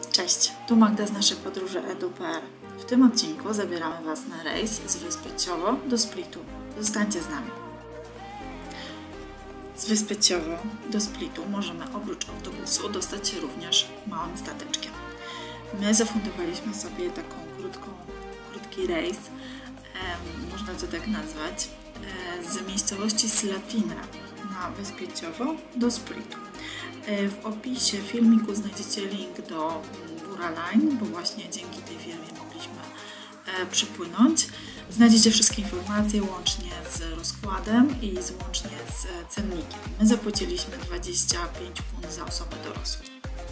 Cześć, tu Magda z naszej podróży edu.pl. W tym odcinku zabieramy Was na rejs z wyspy Ciowo do Splitu. Zostańcie z nami. Z wyspy Ciowo do Splitu możemy oprócz autobusu dostać się również małym stateczkiem. My zafundowaliśmy sobie taką krótki rejs, można to tak nazwać, z miejscowości Slatina na wyspie Ciowo do Splitu. W opisie filmiku znajdziecie link do Bura Line, bo właśnie dzięki tej firmie mogliśmy przypłynąć. Znajdziecie wszystkie informacje łącznie z rozkładem i łącznie z cennikiem. My zapłaciliśmy 25 kun za osobę dorosłą.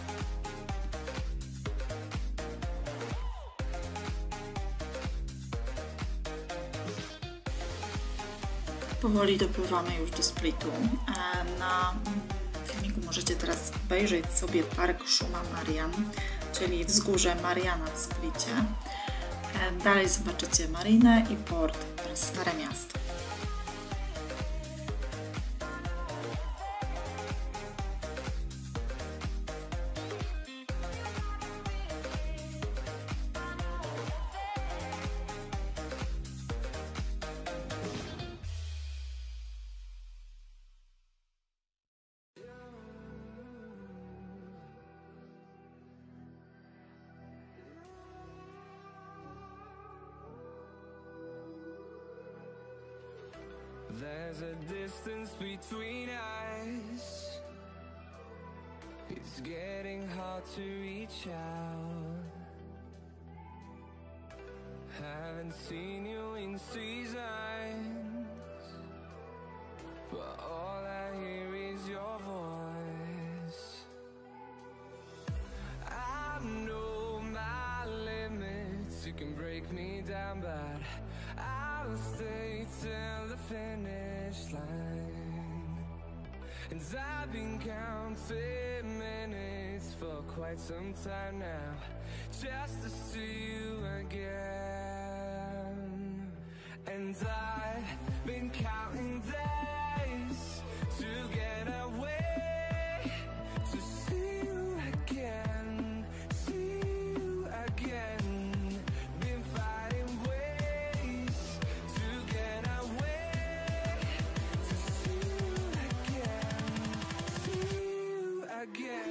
Powoli dopływamy już do Splitu. Na filmiku możecie teraz obejrzeć sobie park Szuma Marian, czyli wzgórze Mariana w Splicie. Dalej zobaczycie marinę i port oraz Stare Miasto. There's a distance between us. It's getting hard to reach out. Haven't seen you in seasons, but all I hear is your voice. I know my limits, you can break me down, but I'll stay till the finish line. And I've been counting minutes for quite some time now, just to see you again. And I've been counting days to get away, to see you again, see you again. Been fighting ways to get away, to see you again, see you again.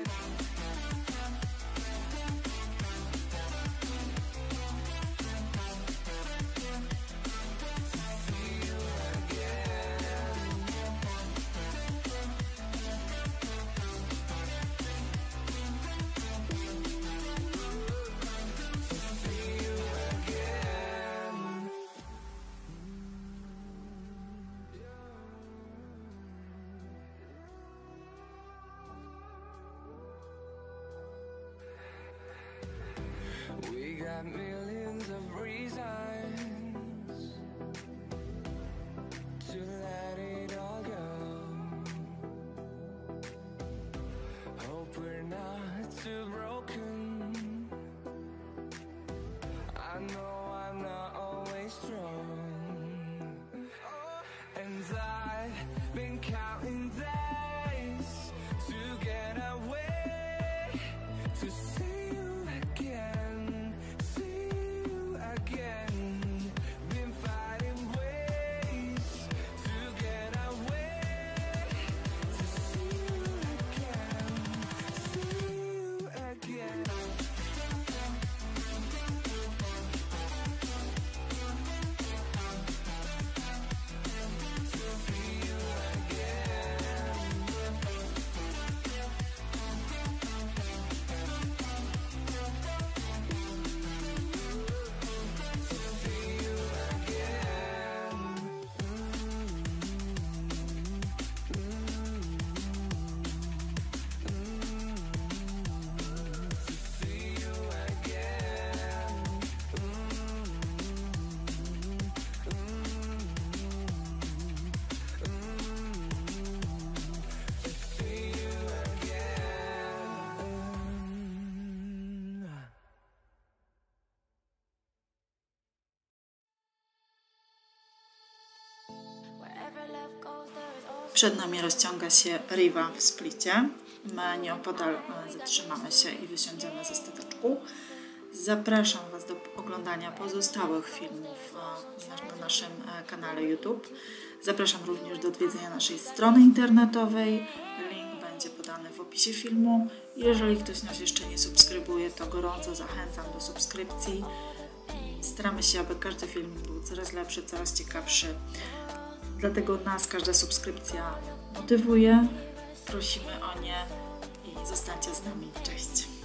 We got millions of reasons to let it all go. Hope we're not too broken. I know I'm not always strong, and I've been counting days to get away, to see you again, see you again. Przed nami rozciąga się Riva w Splicie. My nieopodal zatrzymamy się i wysiądziemy ze stateczku. Zapraszam Was do oglądania pozostałych filmów na naszym kanale YouTube. Zapraszam również do odwiedzenia naszej strony internetowej. Link będzie podany w opisie filmu. Jeżeli ktoś nas jeszcze nie subskrybuje, to gorąco zachęcam do subskrypcji. Staramy się, aby każdy film był coraz lepszy, coraz ciekawszy. Dlatego nas każda subskrypcja motywuje. Prosimy o nie i zostańcie z nami. Cześć!